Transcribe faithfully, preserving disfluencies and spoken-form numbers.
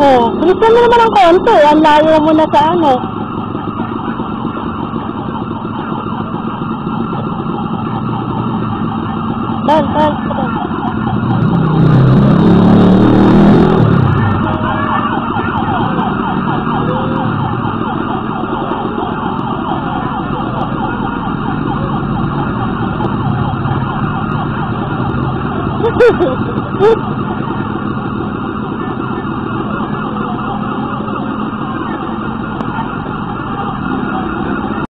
Oh, bilisan mo naman ng konti. Ang layo mo na sa ano. Dal, dal, dal.